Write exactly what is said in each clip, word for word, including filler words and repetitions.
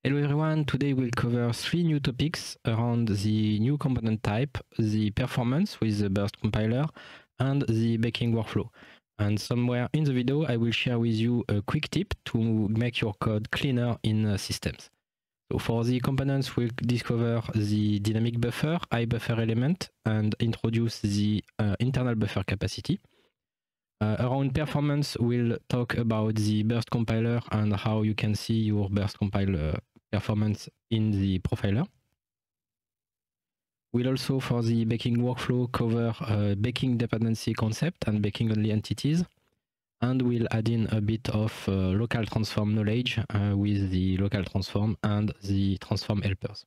Hello everyone, today we'll cover three new topics around the new component type, the performance with the Burst compiler, and the baking workflow. And somewhere in the video, I will share with you a quick tip to make your code cleaner in uh, systems. So for the components, we'll discover the dynamic buffer, iBuffer element, and introduce the uh, internal buffer capacity. Uh, around performance, we'll talk about the Burst compiler and how you can see your Burst compiler performance in the profiler. We'll also, for the baking workflow, cover uh, baking dependency concept and baking only entities. And we'll add in a bit of uh, local transform knowledge uh, with the local transform and the transform helpers.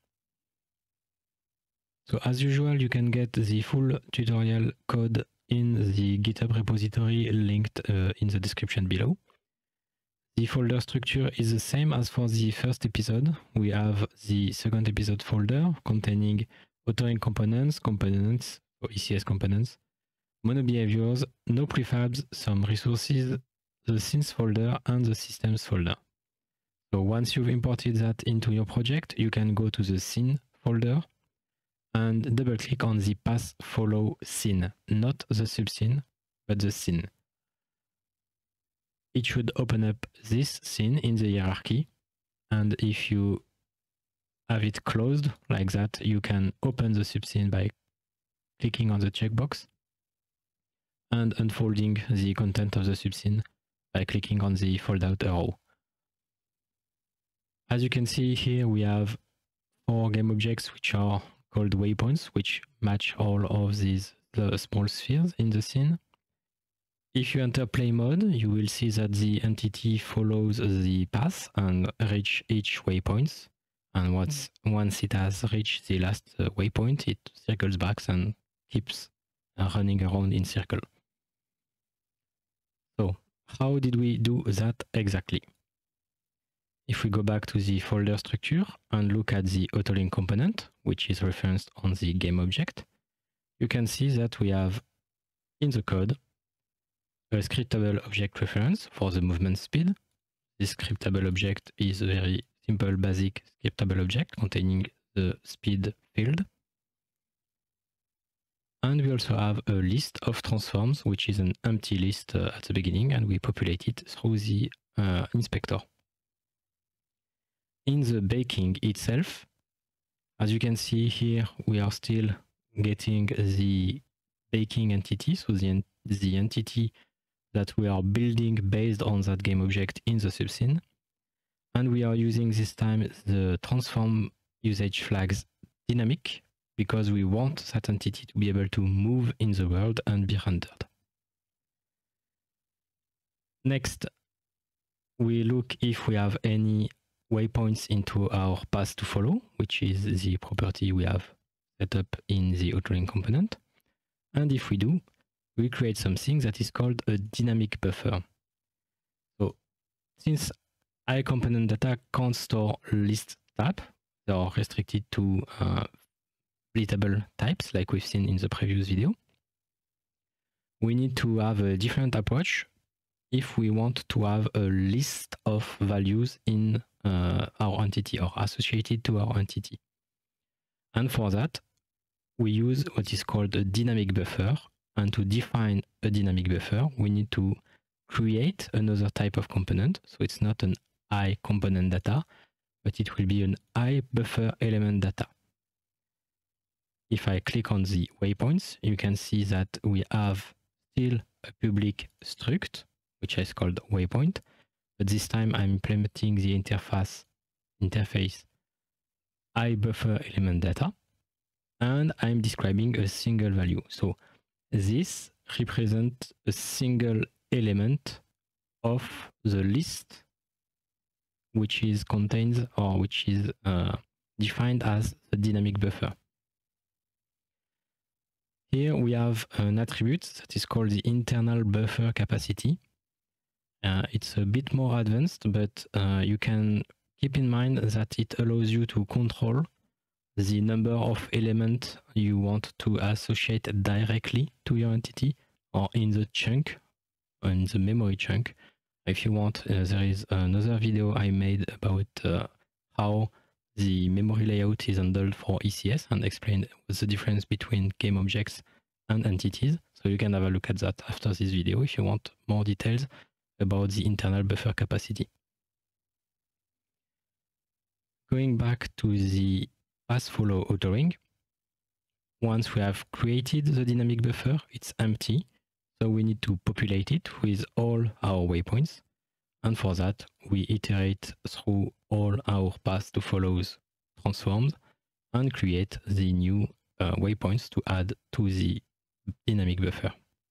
So as usual, you can get the full tutorial code in the GitHub repository linked uh, in the description below. The folder structure is the same as for the first episode. We have the second episode folder containing authoring components, components, or E C S components, mono behaviors, no prefabs, some resources, the scenes folder, and the systems folder. So once you've imported that into your project, you can go to the scene folder and double click on the pass follow scene, not the subscene, but the scene. It should open up this scene in the hierarchy. And if you have it closed like that, you can open the subscene by clicking on the checkbox and unfolding the content of the subscene by clicking on the fold out arrow. As you can see here, we have four game objects which are called waypoints, which match all of these the small spheres in the scene. If you enter play mode, you will see that the entity follows the path and reach each waypoint. And once, once it has reached the last uh, waypoint, it circles back and keeps uh, running around in circle. So how did we do that exactly? If we go back to the folder structure and look at the autolink component, which is referenced on the game object, you can see that we have in the code a scriptable object reference for the movement speed. This scriptable object is a very simple, basic scriptable object containing the speed field. And we also have a list of transforms, which is an empty list uh, at the beginning, and we populate it through the uh, inspector. In the baking itself, as you can see here, we are still getting the baking entity, so the, the entity that we are building based on that game object in the subscene. And we are using this time the transform usage flags dynamic because we want that entity to be able to move in the world and be rendered. Next, we look if we have any waypoints into our path to follow, which is the property we have set up in the authoring component. And if we do, we create something that is called a dynamic buffer. So since iComponent data can't store list type, they are restricted to uh, splittable types like we've seen in the previous video. We need to have a different approach if we want to have a list of values in uh, our entity or associated to our entity. And for that, we use what is called a dynamic buffer. And to define a dynamic buffer, we need to create another type of component. So it's not an iComponent data, but it will be an iBuffer element data. If I click on the waypoints, you can see that we have still a public struct, which is called waypoint, but this time I'm implementing the interface interface iBuffer element data, and I'm describing a single value. So this represents a single element of the list which is contains or which is uh, defined as the dynamic buffer. Here we have an attribute that is called the internal buffer capacity. Uh, it's a bit more advanced, but uh, you can keep in mind that it allows you to control the number of elements you want to associate directly to your entity or in the chunk, or in the memory chunk. If you want, uh, there is another video I made about uh, how the memory layout is handled for E C S and explain what's the difference between game objects and entities. So you can have a look at that after this video if you want more details about the internal buffer capacity. Going back to the pass follow authoring, once we have created the dynamic buffer, it's empty. So we need to populate it with all our waypoints. And for that, we iterate through all our path to follows transforms and create the new uh, waypoints to add to the dynamic buffer.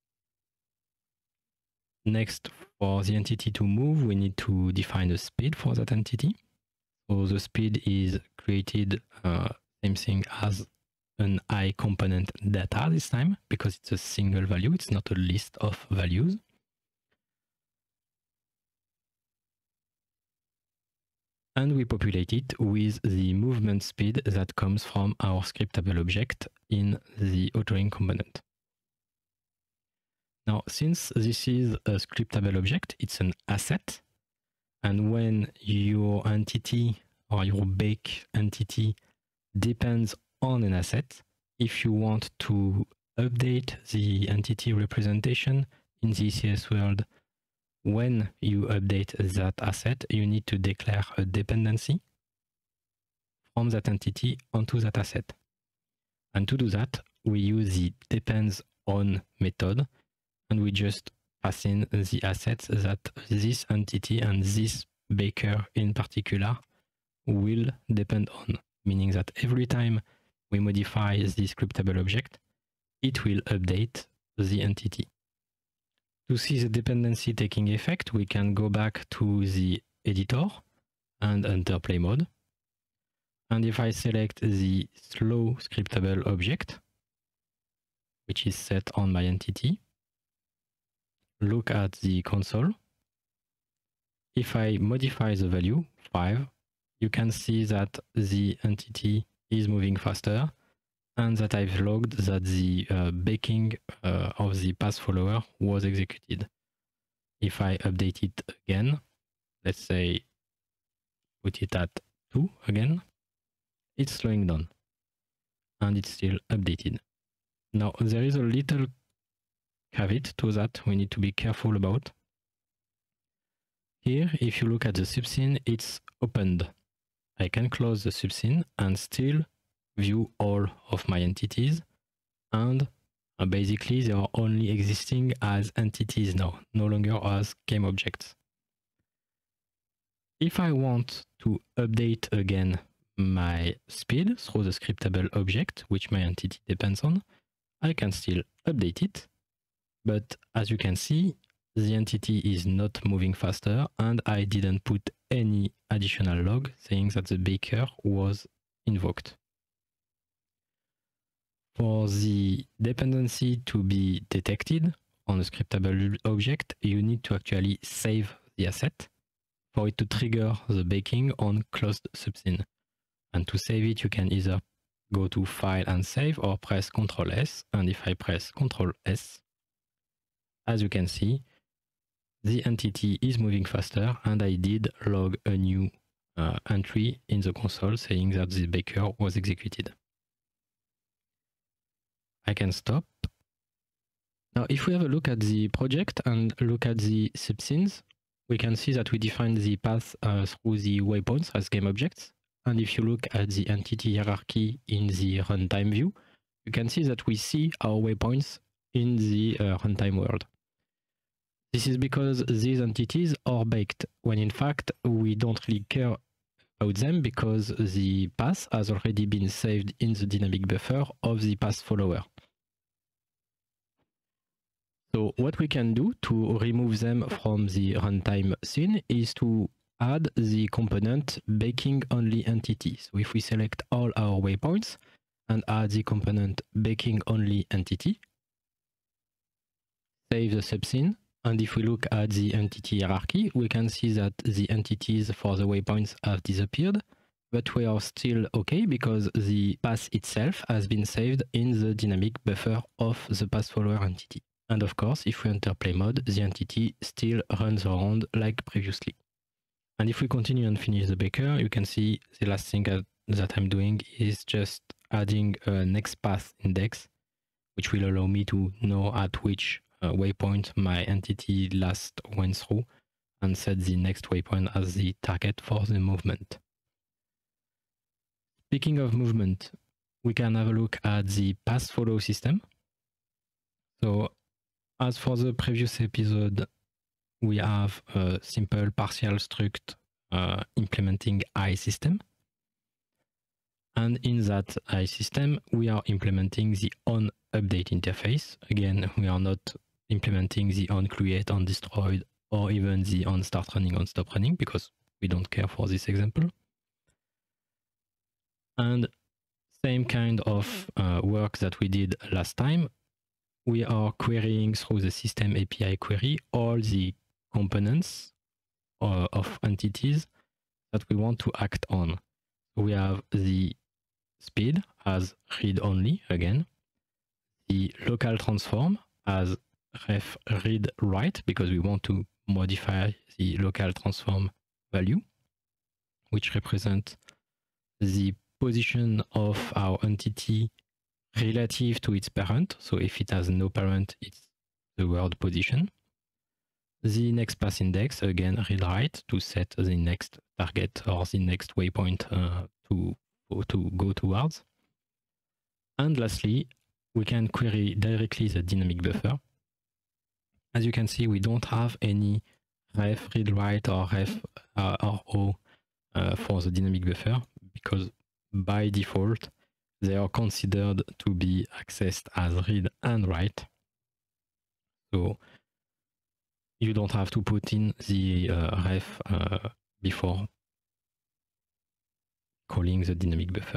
Next, for the entity to move, we need to define a speed for that entity. So the speed is created uh, same thing as an I component data this time, because it's a single value, it's not a list of values. And we populate it with the movement speed that comes from our scriptable object in the authoring component. Now, since this is a scriptable object, it's an asset. And when your entity or your bake entity depends on an asset, if you want to update the entity representation in the E C S world, when you update that asset, you need to declare a dependency from that entity onto that asset. And to do that, we use the depends on method, and we just pass in the assets that this entity and this baker in particular will depend on, meaning that every time we modify the scriptable object, it will update the entity. To see the dependency taking effect, we can go back to the editor and enter play mode. And if I select the slow scriptable object, which is set on my entity, look at the console. If I modify the value five, you can see that the entity is moving faster and that I've logged that the uh, baking uh, of the pass follower was executed. If I update it again, let's say put it at two again, it's slowing down and it's still updated. Now there is a little caveat to that we need to be careful about. Here, if you look at the subscene, it's opened. I can close the subscene and still view all of my entities, and uh, basically they are only existing as entities now, no longer as game objects. If I want to update again my speed through the scriptable object, which my entity depends on, I can still update it, but as you can see, the entity is not moving faster and I didn't put any additional log saying that the baker was invoked. For the dependency to be detected on a scriptable object, you need to actually save the asset for it to trigger the baking on closed subscene. And to save it, you can either go to File and Save or press control S. And if I press control S, as you can see, the entity is moving faster and I did log a new uh, entry in the console saying that the baker was executed. I can stop. Now, if we have a look at the project and look at the subscenes, we can see that we define the path uh, through the waypoints as game objects. And if you look at the entity hierarchy in the runtime view, you can see that we see our waypoints in the uh, runtime world. This is because these entities are baked, when in fact we don't really care about them because the path has already been saved in the dynamic buffer of the path follower. So what we can do to remove them from the runtime scene is to add the component baking only entity. So if we select all our waypoints and add the component baking only entity, save the subscene, and if we look at the entity hierarchy, we can see that the entities for the waypoints have disappeared, but we are still okay because the path itself has been saved in the dynamic buffer of the path follower entity. And of course, if we enter play mode, the entity still runs around like previously. And if we continue and finish the baker, you can see the last thing that I'm doing is just adding a next path index, which will allow me to know at which uh, waypoint my entity last went through and set the next waypoint as the target for the movement. Speaking of movement, we can have a look at the path follow system. So as for the previous episode, we have a simple partial struct uh, implementing I system. And in that I system, we are implementing the on update interface. Again, we are not implementing the on create, on destroyed, or even the on start running, on stop running, because we don't care for this example. And same kind of uh, work that we did last time. We are querying through the system A P I query all the components uh, of entities that we want to act on. We have the speed as read only again, the local transform as ref read write because we want to modify the local transform value, which represents the position of our entity relative to its parent. So if it has no parent, it's the word position. The next path index, again, read write to set the next target or the next waypoint uh, to, to go towards. And lastly, we can query directly the dynamic buffer. As you can see, we don't have any ref read write or ref uh, or o uh, for the dynamic buffer because by default, they are considered to be accessed as read and write. So you don't have to put in the uh, ref uh, before calling the dynamic buffer.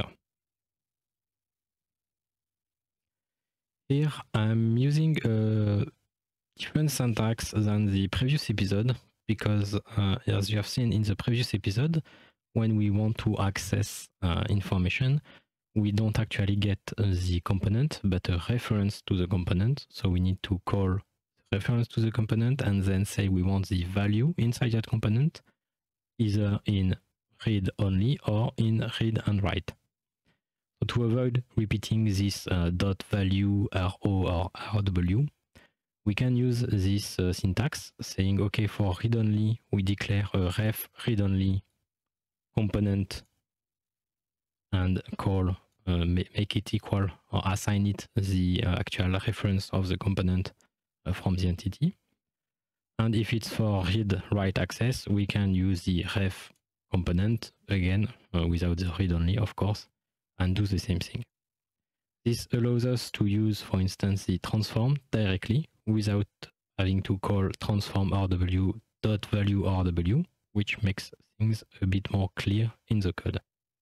Here I'm using a different syntax than the previous episode because uh, as you have seen in the previous episode, when we want to access uh, information, we don't actually get the component, but a reference to the component. So we need to call the reference to the component and then say we want the value inside that component, either in read only or in read and write. So to avoid repeating this uh, dot value ro or rw, we can use this uh, syntax saying, okay, for read only, we declare a ref read only component and call uh, make it equal or assign it the uh, actual reference of the component uh, from the entity. And if it's for read write access, we can use the ref component again uh, without the read only, of course, and do the same thing. This allows us to use, for instance, the transform directly without having to call transform rw dot value rw, which makes things a bit more clear in the code.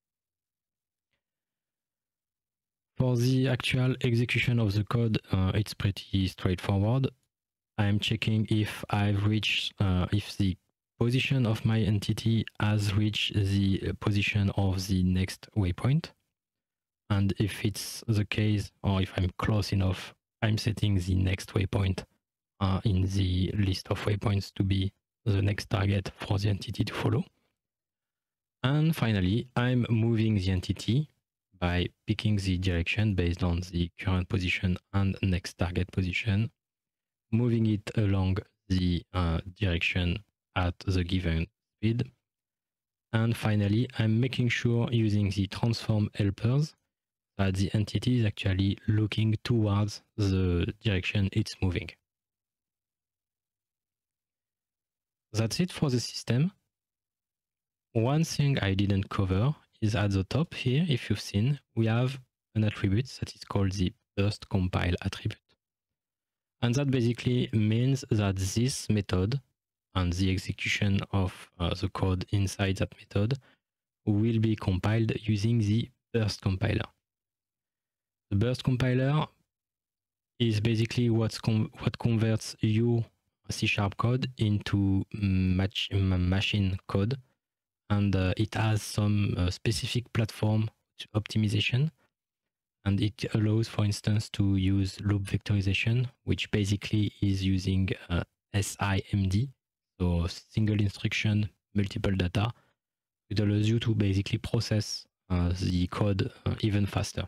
For the actual execution of the code, uh, it's pretty straightforward. I'm checking if I've reached, uh, if the position of my entity has reached the position of the next waypoint. And if it's the case, or if I'm close enough, I'm setting the next waypoint uh, in the list of waypoints to be the next target for the entity to follow. And finally, I'm moving the entity by picking the direction based on the current position and next target position, moving it along the uh, direction at the given speed. And finally, I'm making sure using the transform helpers that the entity is actually looking towards the direction it's moving. That's it for the system. One thing I didn't cover is at the top here, if you've seen, we have an attribute that is called the burst compile attribute. And that basically means that this method and the execution of uh, the code inside that method will be compiled using the burst compiler. The burst compiler is basically what's com what converts your C sharp code into match machine code, and uh, it has some uh, specific platform optimization, and it allows, for instance, to use loop vectorization, which basically is using uh, S I M D, so single instruction multiple data. It allows you to basically process uh, the code uh, even faster.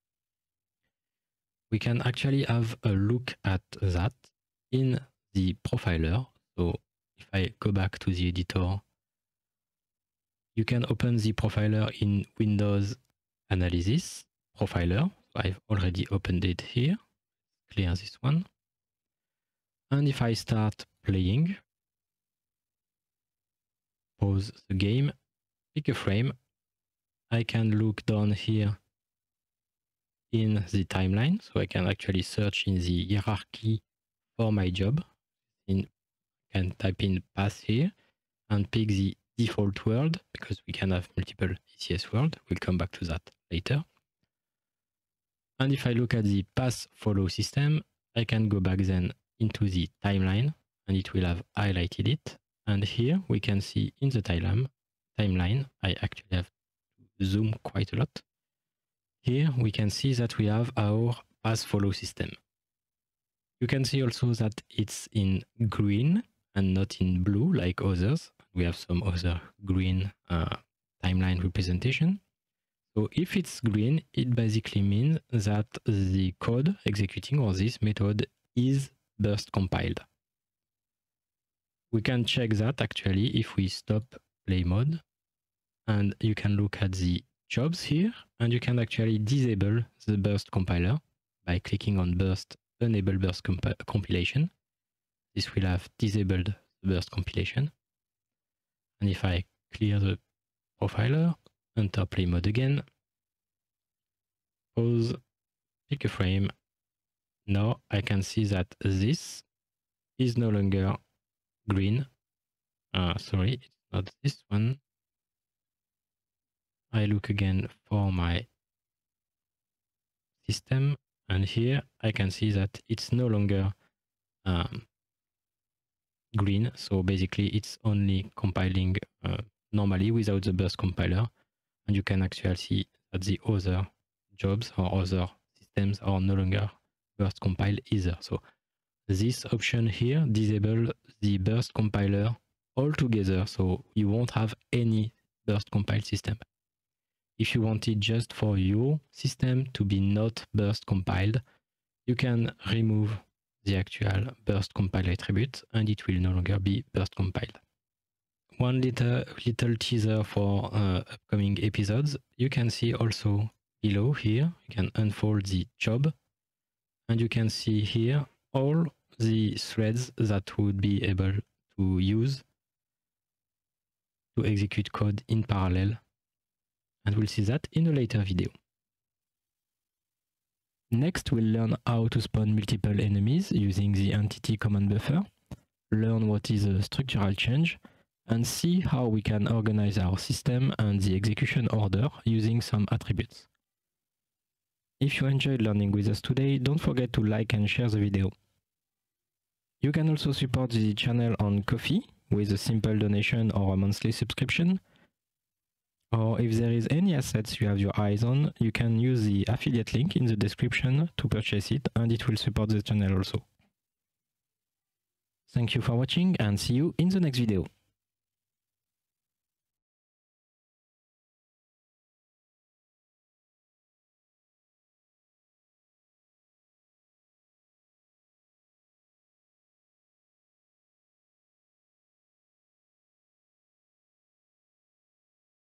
We can actually have a look at that in the profiler. So if I go back to the editor, you can open the profiler in Windows Analysis Profiler. So I've already opened it here. Clear this one. And if I start playing, pause the game, pick a frame, I can look down here in the timeline. So I can actually search in the hierarchy for my job. In, can type in path here and pick the default world, because we can have multiple E C S world. We'll come back to that later. And if I look at the path follow system, I can go back then into the timeline and it will have highlighted it. And here we can see in the timeline, timeline, I actually have to zoom quite a lot. Here we can see that we have our path follow system. You can see also that it's in green and not in blue like others. We have some other green uh, timeline representation. So if it's green, it basically means that the code executing or this method is burst compiled. We can check that actually if we stop play mode, and you can look at the jobs here, and you can actually disable the burst compiler by clicking on burst, enable burst comp compilation. This will have disabled the burst compilation. And if I clear the profiler, enter play mode again, pause, pick a frame, now I can see that this is no longer green. Uh, sorry, it's not this one. I look again for my system, and here I can see that it's no longer um, green. So basically it's only compiling uh, normally without the burst compiler, and you can actually see that the other jobs or other systems are no longer burst compiled either. So this option here disable the burst compiler altogether, so you won't have any burst compiled system. If you want it just for your system to be not burst compiled, you can remove the actual burst compile attribute and it will no longer be burst compiled. One little, little teaser for uh, upcoming episodes. You can see also below here, you can unfold the job and you can see here all the threads that would be able to use to execute code in parallel. And we'll see that in a later video. Next, we'll learn how to spawn multiple enemies using the entity command buffer, learn what is a structural change, and see how we can organize our system and the execution order using some attributes. If you enjoyed learning with us today, don't forget to like and share the video. You can also support the channel on Ko-fi with a simple donation or a monthly subscription. Or if there is any assets you have your eyes on, you can use the affiliate link in the description to purchase it, and it will support the channel also. Thank you for watching and see you in the next video.